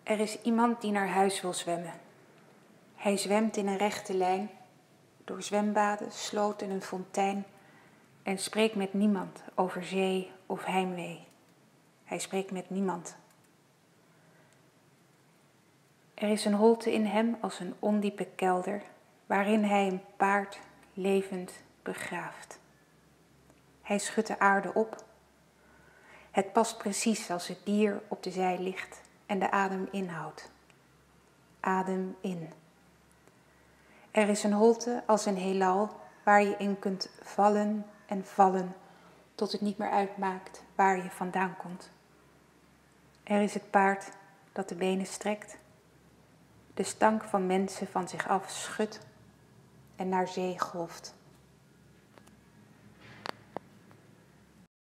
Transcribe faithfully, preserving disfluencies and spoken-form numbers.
Er is iemand die naar huis wil zwemmen. Hij zwemt in een rechte lijn, door zwembaden, sloten en een fontein en spreekt met niemand over zee of heimwee. Hij spreekt met niemand. Er is een holte in hem als een ondiepe kelder, waarin hij een paard levend begraaft. Hij schudt de aarde op. Het past precies als het dier op de zij ligt en de adem inhoudt. Adem in. Er is een holte als een heelal waar je in kunt vallen en vallen tot het niet meer uitmaakt waar je vandaan komt. Er is het paard dat de benen strekt, de stank van mensen van zich af schudt en naar zee golft.